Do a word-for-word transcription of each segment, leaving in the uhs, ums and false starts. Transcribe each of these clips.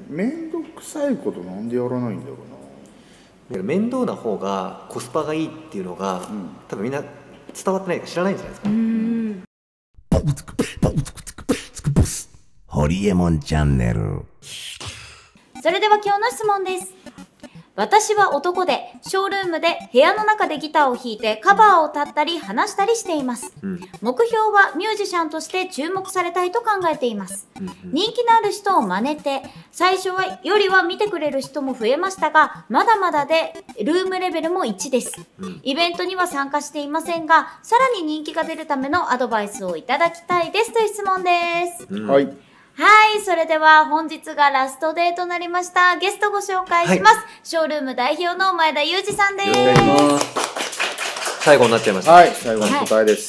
面倒くさいことなんでやらないんだろうな。 面倒な方がコスパがいいっていうのが、うん、多分みんな伝わってないか知らないんじゃないですか。うんホリエモンチャンネル。 それでは今日の質問です。私は男でショールームで部屋の中でギターを弾いてカバーを立ったり話したりしています、うん、目標はミュージシャンとして注目されたいと考えています、うんうん、人気のある人を真似て最初はよりは見てくれる人も増えましたがまだまだでルームレベルもいちです、うん、イベントには参加していませんがさらに人気が出るためのアドバイスをいただきたいですという質問です、うん、はいはい、それでは本日がラストデーとなりました。ゲストご紹介します。はい、ショールーム代表の前田裕二さんです。よろしくお願いします。 最後になっちゃいました。 はい、最後の答えです。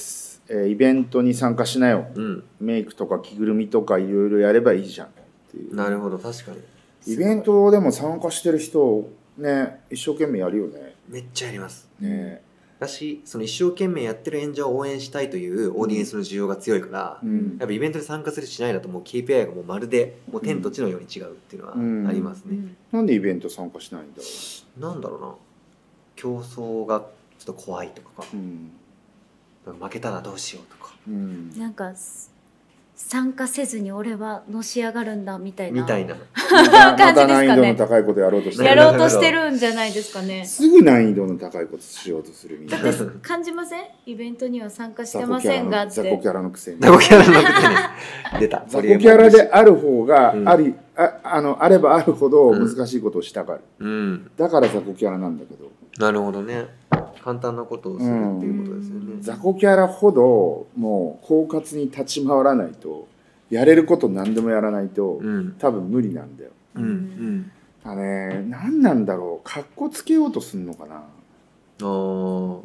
はい、えー、イベントに参加しなよ、うん。メイクとか着ぐるみとかいろいろやればいいじゃんっていう。 なるほど、確かに。 イベントでも参加してる人ね、一生懸命やるよね。 めっちゃやります。ね。だしその一生懸命やってる演者を応援したいというオーディエンスの需要が強いから、うん、やっぱイベントに参加するしないだともう ケーピーアイ がもうまるでもう天と地のように違うっていうのはありますね、うんうん、 なんでイベント参加しないんだろう。なんだろうな、競争がちょっと怖いとかか、うん、負けたらどうしようとか、 うん、なんか参加せずに俺はのし上がるんだみたいなみたいな感じですかね。 難易度の高いことやろうとしてるやろうとしてるんじゃないですかね。 すぐ難易度の高いことしようとするみんな。 だって感じません？イベントには参加してませんがって。 雑魚キャラのくせに。 雑魚キャラのくせに出た。 雑魚キャラである方があり、うん、あ, あのあればあるほど難しいことをしたがる。うん、だから雑魚キャラなんだけど。 なるほどね。簡単なことをするっていうことですよね。 うん、雑魚キャラほどもう狡猾に立ち回らないと。やれること何でもやらないと、うん、多分無理なんだよ。うんうん、あね、何なんだろう、かっこつけようとすんのかな。あ、 うん、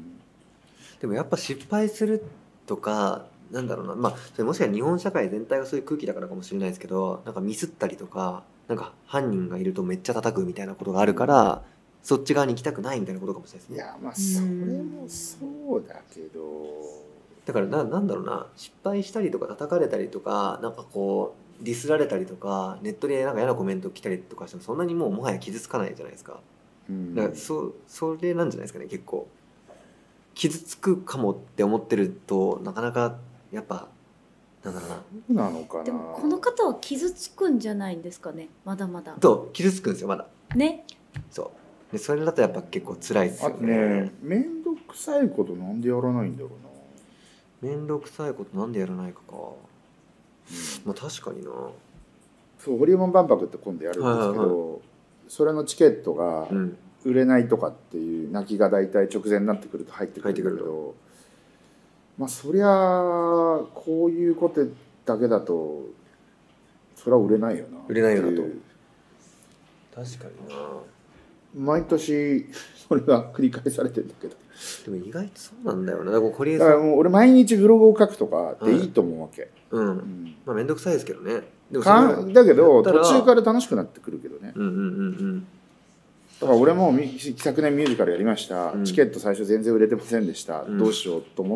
でもやっぱ失敗するとかなんだろうな、まあそれもしかしたら日本社会全体がそういう空気だからかもしれないですけど、なんかミスったりとかなんか犯人がいるとめっちゃ叩くみたいなことがあるから、そっち側に行きたくないみたいなことかもしれないですね。 いやまあそれもそうだけど。 だからな、なんだろうな、失敗したりとか叩かれたりとかなんかこうディスられたりとかネットでなんか嫌なコメント来たりとかしてもそんなにもうもはや傷つかないじゃないですか。うん、だから そ, それなんじゃないですかね。結構傷つくかもって思ってるとなかなかやっぱなんだろうな。なのかな。 でもこの方は傷つくんじゃないんですかね。まだまだと傷つくんですよまだね。 そうでそれだとやっぱ結構辛いですよね。 ね、面倒くさいことなんでやらないんだろうな。 面倒くさいことなんでやらないかか、うん、まあ確かにな。 そうホリエモン万博って今度やるんですけど、はいはいはい、それのチケットが売れないとかっていう泣きが大体直前になってくると入ってくるんだけど、まあそりゃこういうことだけだとそれは売れないよな。 売れないよなと。確かにな。 毎年それが繰り返されてるんだけど。 でも意外とそうなんだよな。だから堀江さん、だからもう俺毎日ブログを書くとかっていいと思うわけ。うん。うん、 まあ面倒くさいですけどね。 でもだけど途中から楽しくなってくるけどね。うんうんうんうん。だから俺も昨年ミュージカルやりました。うん、チケット最初全然売れてませんでした。うん、どうしようと思って、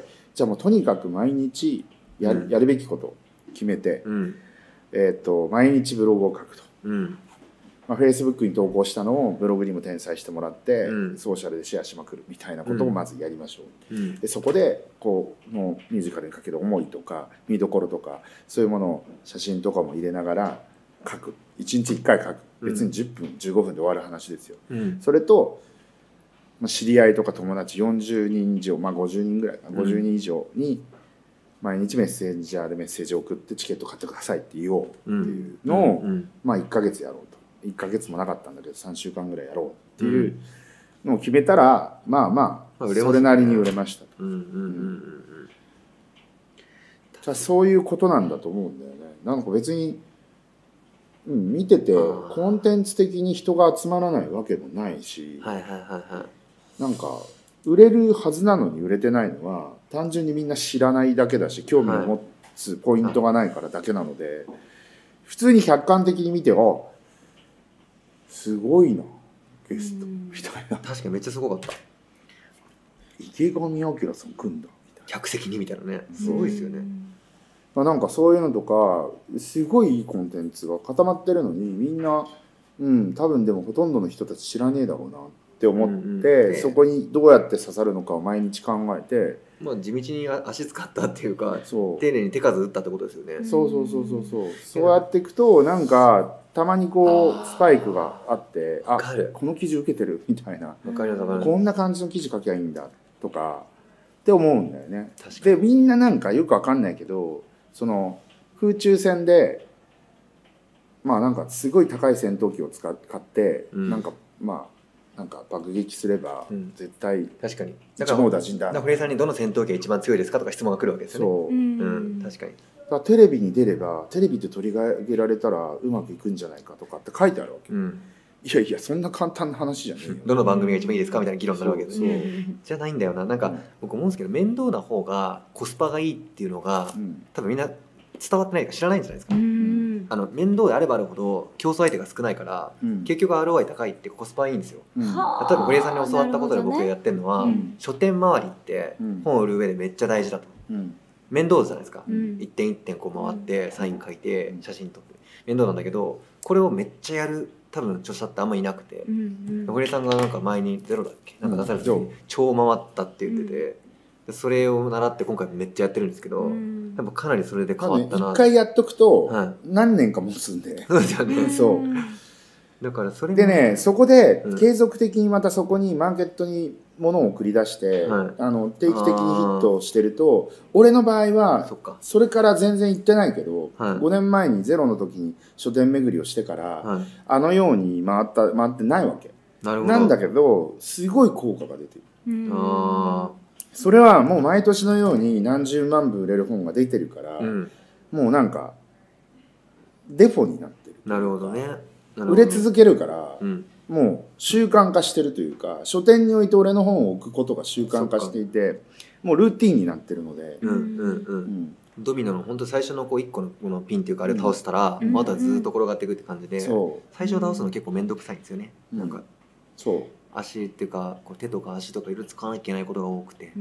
じゃあもうとにかく毎日やる、うん、やるべきこと決めて、うん、えっと毎日ブログを書くと。うんまあ、Facebook に投稿したのをブログにも転載してもらって、うん、ソーシャルでシェアしまくるみたいなことをまずやりましょう、うん、でそこでこうもうミュージカルにかける思いとか見どころとかそういうものを写真とかも入れながら書くいちにちいっかい書く別にじゅっぷん、うん、じゅうごふんで終わる話ですよ、うん、それと、まあ、知り合いとか友達よんじゅうにん以上、まあ、ごじゅうにんぐらいかな、ごじゅうにん以上に毎日メッセージャーでメッセージを送ってチケット買ってくださいって言おうっていうのを、うんうん、まあいっかげつやろうと。いっかげつもなかったんだけどさんしゅうかんぐらいやろうっていうのを決めたら、うん、まあまあそれなりに売れましたと。そういうことなんだと思うんだよね。なんか別に、うん、見ててコンテンツ的に人が集まらないわけもないし、なんか売れるはずなのに売れてないのは単純にみんな知らないだけだし興味を持つポイントがないからだけなので、はい、普通に客観的に見てあすごいなゲストみたいな。 確かにめっちゃすごかった。 池上彰さん来んだみたいな。 客席にみたいなね。すごいですよね。 まあ、なんかそういうのとかすごいいいコンテンツが固まってるのにみんな、うん、多分でもほとんどの人たち知らねえだろうなって思って、うんうん、そこにどうやって刺さるのかを毎日考えて、 まあ、地道に足使ったっていうか丁寧に手数打ったってことですよね。 そうそうそうそうそうそうやっていくとなんかたまにこうスパイクがあってあこの記事受けてるみたいなこんな感じの記事書きゃいいんだとかって思うんだよね。でみんななんかよくわかんないけどその空中戦でまあなんかすごい高い戦闘機を使っ買って、うん、なんかまあなんか爆撃すれば絶対、うん、 確かに一網打尽だ。だから堀江さんにどの戦闘機が一番強いですかとか質問が来るわけですよね。そう、うん、確かに。 だからテレビに出ればテレビで取り上げられたらうまくいくんじゃないかとかって書いてあるわけ、うん、いやいやそんな簡単な話じゃねえよどの番組が一番いいですかみたいな議論になるわけですね。じゃないんだよな。なんか、うん、僕思うんですけど面倒な方がコスパがいいっていうのが、うん、多分みんな伝わってないか知らないんじゃないですか、うん、あの面倒であればあるほど競争相手が少ないから、うん、結局 アールオーアイ 高いってコスパいいんですよ、うん、例えば堀江さんに教わったことで僕がやってるのは、ね、書店周りって本を売る上でめっちゃ大事だと、うん、面倒じゃないですか、うん、一点一点こう回ってサイン書いて写真撮って面倒なんだけどこれをめっちゃやる多分著者ってあんまいなくて、うんうん、堀江さんがなんか前にゼロだっけなんか出された時に超回ったって言ってて、うん、それを習って今回めっちゃやってるんですけど、うん、やっぱかなりそれで変わったな。 一回やっとくと何年か持つんで、はい、 そうですよね。 そうだからそれでねそこで継続的にまたそこにマーケットに物を送り出して、はい、あの定期的にヒットしてると俺の場合はそれから全然行ってないけど、はい、ごねんまえにゼロの時に書店巡りをしてから、はい、あのように回った回ってないわけ な, なんだけどすごい効果が出てる。あそれはもう毎年のように何十万部売れる本が出てるから、うん、もうなんかデフォになってる。 なるほどね。 売れ続けるから、うん、もう習慣化してるというか書店において俺の本を置くことが習慣化していてもうルーティンになってるので、うんうんうんうん、ドミノの本当最初のこういっこのこのピンっていうかあれを倒したら、うん、またずっと転がっていくって感じで、うん、最初倒すの結構面倒くさいんですよね、うん、なんかそう足っていうかこう手とか足とかいろいろ使わなきゃいけないことが多くて、うん、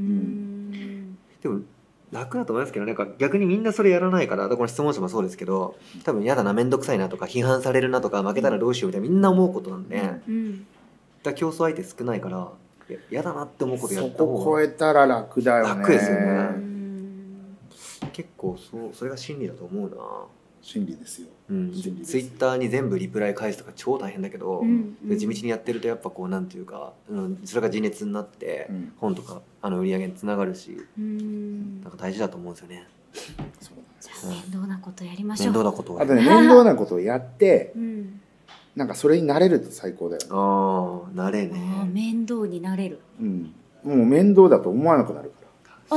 でも楽だと思いますけどなんか逆にみんなそれやらないからこの質問者もそうですけど多分嫌だな面倒くさいなとか批判されるなとか負けたらどうしようみたいなみんな思うことなんで、うん、だから競争相手少ないから嫌だなって思うことやった方がそこ超えたら楽だよね。 楽ですよね。結構そうそれが真理だと思うな。 真理ですよ、 うん、ツイッターに全部リプライ返すとか超大変だけど、うんうん、地道にやってるとやっぱこうなんていうか、うん、それが地熱になって、うん、本とかあの売り上げにつながるし、うん、なんか大事だと思うんですよね。 そうなんです。面倒なことやりましょう。 面倒なことをあとね面倒なことをやって、うん、なんかそれに慣れると最高だよね。ああ慣れね。 面倒になれる、 うん、もう面倒だと思わなくなるから。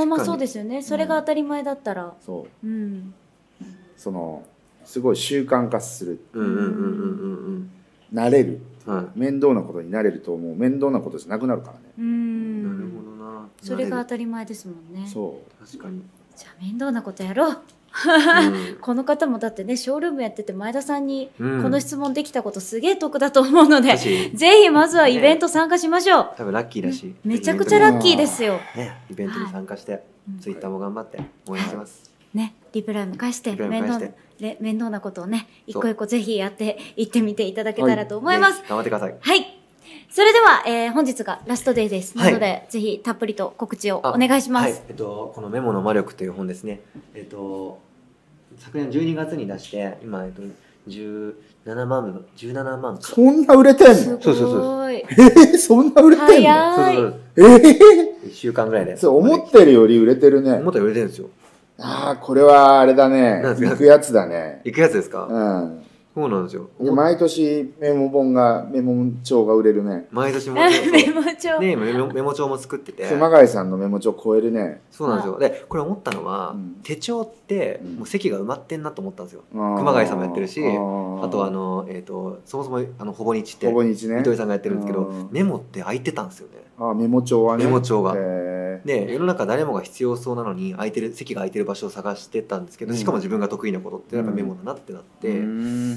あまあそうですよね。それが当たり前だったら、うん、そう、うん、 そのすごい習慣化する、慣れる、はい、面倒なことに慣れるともう面倒なことじゃなくなるからね。 うんなるほどな。それが当たり前ですもんね。 そう確かに。 じゃあ面倒なことやろう。うん、この方もだってねショールームやってて前田さんにこの質問できたことすげえ得だと思うので、うん、ぜひまずはイベント参加しましょう、ね、 多分ラッキーだしめちゃくちゃラッキーですよ、 ね、イベントに参加して、はい、ツイッターも頑張って応援してます、 はいね、リプライも返して面倒面倒なことをね一個一個ぜひやっていってみていただけたらと思います、 はい、頑張ってください。 はい、それでは、えー、本日がラストデーです、はい、なのでぜひたっぷりと告知をお願いします。 はい、えっと、このメモの魔力という本ですね、えっと、昨年じゅうにがつに出して今、えっと、じゅうななまんぶじゅうななまんそんな売れてんの？ そうそうそうえー、そんな売れてんの？ 早い。 そうそうそうえー、いっしゅうかんぐらいでそう思ってるより売れてるね。 思ったより売れてるんですよ。 ああこれはあれだね。行くやつだね。 行くやつですか？ うんそうなんですよ。 毎年メモ本がメモ帳が売れるね。 毎年メモ帳ねメモメモ帳も作ってて。 熊谷さんのメモ帳超えるね。 そうなんですよ。でこれ思ったのは、うん、手帳ってもう席が埋まってんなと思ったんですよ。うん、熊谷さんもやってるし、あ, あとあのえっ、ー、とそもそもあのほぼ日ってほぼ日ね糸井さんがやってるんですけど、うん、メモって空いてたんですよね。 あメモ帳はね。 メモ帳が。で世の中誰もが必要そうなのに空いてる席が空いてる場所を探してたんですけど、しかも自分が得意なことってやっぱメモだなってなって、うん、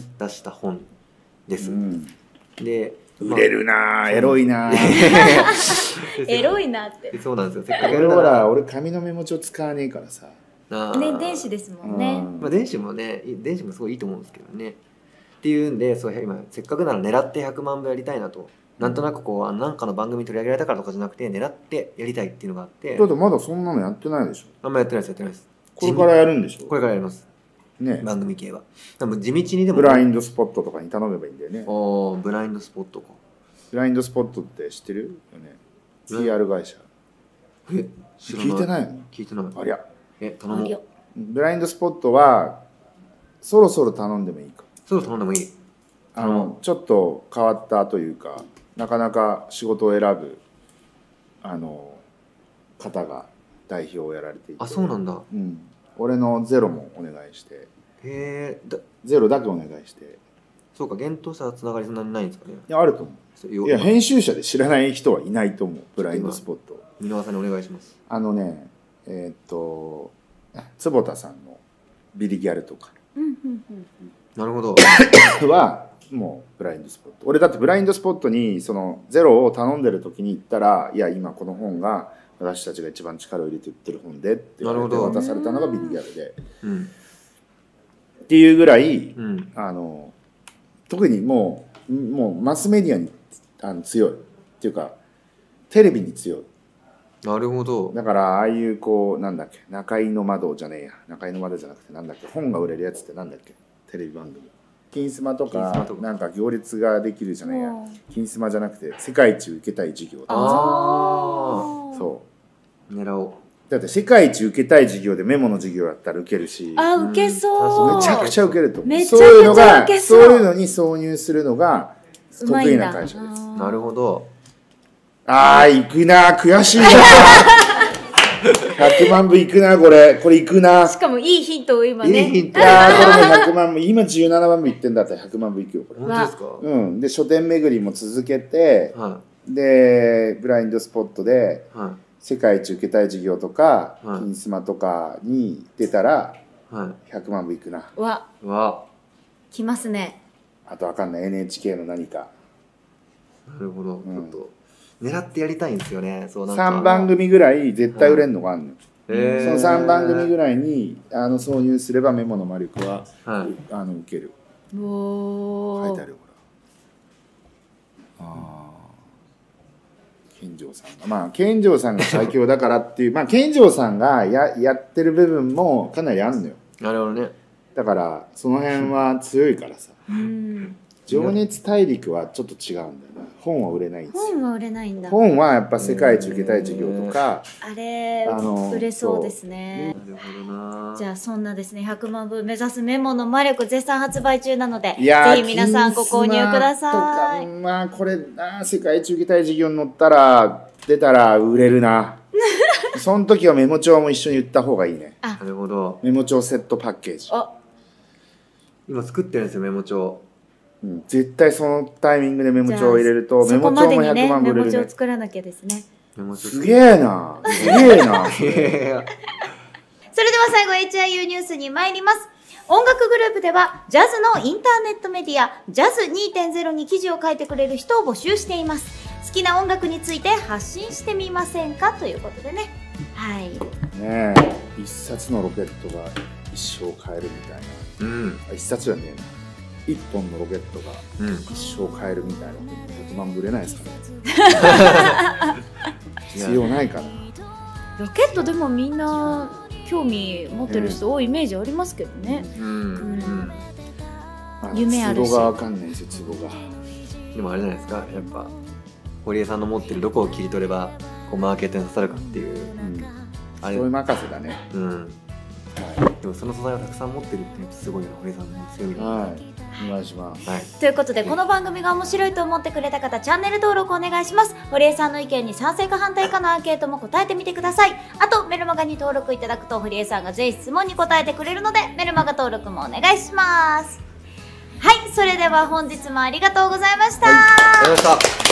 出した本です。うん、で、 まあ、売れるなエロいなエロいなって。 そうなんですよ。せっかく俺ほら俺紙のメモ帳使わねえからさ。 ね、電子ですもんね。 まあ電子もね、電子もすごいいいと思うんですけどね。っていうんで、そう今せっかくなら狙ってひゃくまんぶやりたいなと。なんとなくこうなんかの番組取り上げられたからとかじゃなくて狙ってやりたいっていうのがあって。 だってまだそんなのやってないでしょ。 あんまやってないですやってないです。 これからやるんでしょ。 これからやります。ね。番組系は。でも地道にでも。 ブラインドスポットとかに頼めばいいんだよね。 おお、ブラインドスポットか。 ブラインドスポットって知ってるよね。ピーアール 会社。 え、 聞いてないの？ 聞いてない。 ありゃ。 え、頼もう。 ブラインドスポットはそろそろ頼んでもいいか。 そろそろ頼んでもいい。 あのちょっと変わったというか、なかなか仕事を選ぶあの方が代表をやられていて。 あ、そうなんだ。 うん。俺のゼロもお願いして。 へえ。 ゼロだけお願いして。 そうか、幻冬者つながりそんなにないんですかね。 いや、あると思う。いや、編集者で知らない人はいないと思う。ブラインドスポット。 箕輪さんにお願いします。 あのね、えー、っと坪田さんのビリギャルとか。 なるほど。 はもうブラインドスポット。俺だってブラインドスポットにそのゼロを頼んでる時に言ったら、いや今この本が私たちが一番力を入れて売ってる本でって言われて渡されたのがビリギャルで、うん、っていうぐらい、うん、あの特にもうもうマスメディアにあの強いっていうかテレビに強い。 なるほど。 だからああいうこうなんだっけ、中井の窓じゃねえや、中井の窓じゃなくてなんだっけ、本が売れるやつってなんだっけ、テレビ番組金スマとかなんか行列ができるじゃないや、金スマじゃなくて世界一受けたい授業とか。ああ、そう狙おう。 だって世界一受けたい授業でメモの授業やったら受けるし、 あ、受けそう、 めちゃくちゃ受けると思う。 めちゃくちゃ受けそう。 そういうのがそういうのに挿入するのが得意な会社です。 なるほど。 ああ、いくな、悔しいな。ひゃくまんぶいくな、これ。これいくな。 しかもいいヒントを今ね。 いいヒント。いやー、これもひゃくまんぶ。今じゅうななまんぶいってんだったらひゃくまんぶいくよ、これ。 本当ですか？ うん。で、書店巡りも続けて、はい、で、ブラインドスポットで、はい、世界一受けたい授業とか、はい、金スマとかに出たら、はい、ひゃくまんぶいくな。 わ。わ。きますね。 あとわかんない。エヌエイチケー の何か。 なるほど。うん、ちょっと。狙ってやりたいんですよね。そうなんかさんばんぐみぐらい絶対売れるのがあるのよ、はい、そのさんばんぐみぐらいにあの挿入すればメモの魔力は、はい、あの受ける。お書いてあるよ、ほら。ああ、健丈さんがまあ健丈さんが最強だからっていうまあ健丈さんが や, やってる部分もかなりあるのよ。 なるほどね。 だからその辺は強いからさ。うん情熱大陸はちょっと違うんだよな。本は売れないんですよ。 本は売れないんだ。 本はやっぱ世界一受けたい授業とか、 あれ売れそうですね。なるほどな。じゃあそんなですねひゃくまんぶ目指すメモの魔力絶賛発売中なので、ぜひ皆さんご購入ください。 まあこれな、世界一受けたい授業に載ったら出たら売れるな。その時はメモ帳も一緒に売った方がいいね。 なるほど。 メモ帳セットパッケージ。 今作ってるんですよメモ帳。 うん、絶対そのタイミングでメモ帳を入れるとメモ帳もひゃくまんぶ売れるね。 メモ帳作らなきゃですね。 すげえな。すげえな。それでは最後 エイチアイユー ニュースに参ります。音楽グループではジャズのインターネットメディアジャズ にてんゼロ に記事を書いてくれる人を募集しています。好きな音楽について発信してみませんかということでね。はい。 ねえ、一冊のロケットが一生変えるみたいな。うん。一冊じゃねえな。一本のロケットが一生変えるみたいな。ひゃくまんぶ売れないですかね。必要ないかな。 ロケットでもみんな興味持ってる人多いイメージありますけどね。うん。うん、夢あるし。 ツボがわかんないですよ、ツボが。 でもあれじゃないですか、やっぱ堀江さんの持ってるどこを切り取ればこうマーケットに刺さるかっていう。うん。 あれそういう任せだね。うん。 はい、でもその素材をたくさん持ってるっていうのすごいな、堀江さんの強みだ。 はい、お願いします、 はい、ということでこの番組が面白いと思ってくれた方チャンネル登録お願いします。堀江さんの意見に賛成か反対かのアンケートも答えてみてください。あとメルマガに登録いただくと堀江さんが全質問に答えてくれるのでメルマガ登録もお願いします。はい、それでは本日もありがとうございました。 はい、ありがとうございました。